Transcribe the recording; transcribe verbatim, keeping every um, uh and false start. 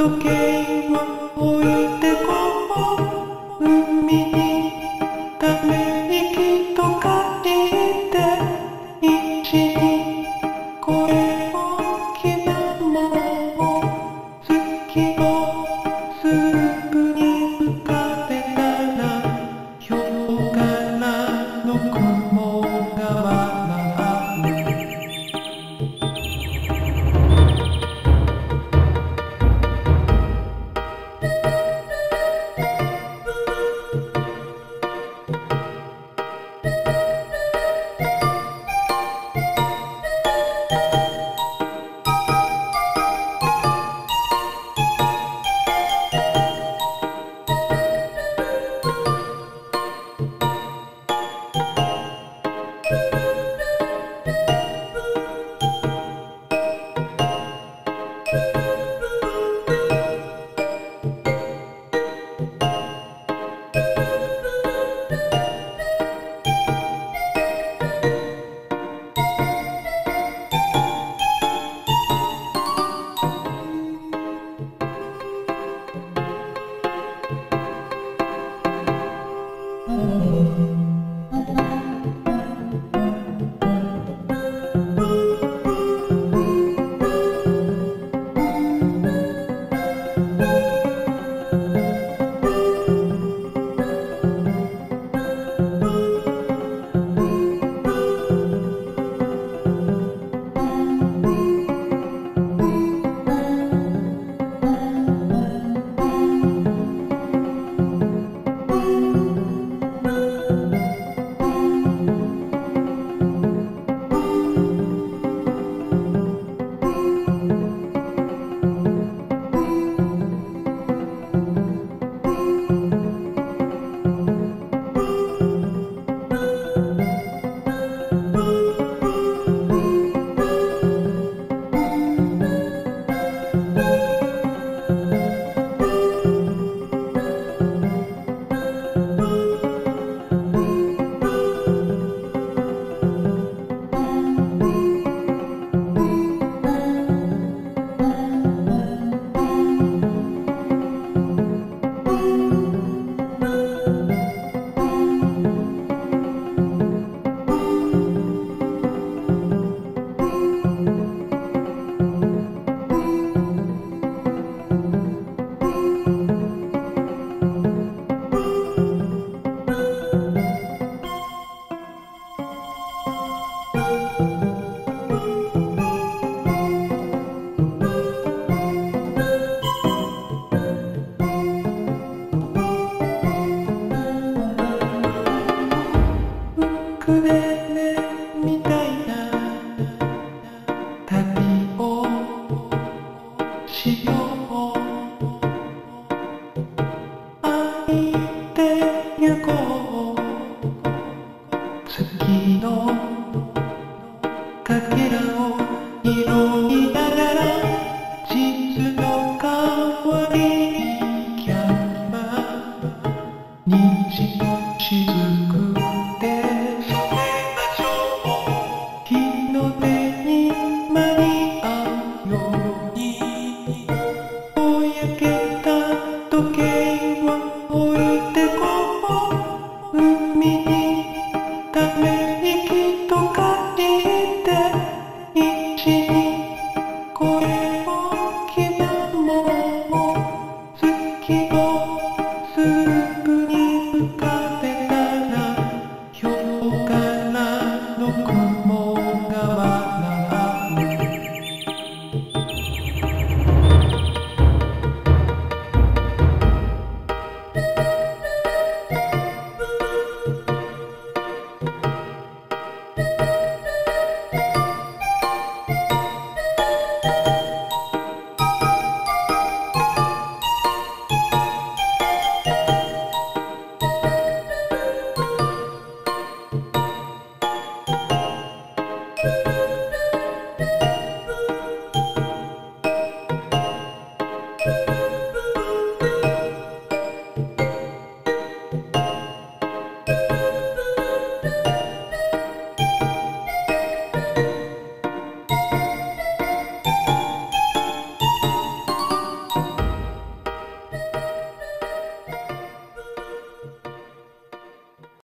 時計を置いてこう海にため息と書いて一に声を刻もう月をスープに浮かべたら氷からの雲が笑うウクレレみたいな旅をしよう歩いて行こう月のかけらを拾いながら地図の代わりにキャンバー虹の雫日の出に間に合うようにぼやけた時計を置いてこう海にため息と書いて一に声を刻もう月をスープに浮かべたら氷からの雲が笑うyou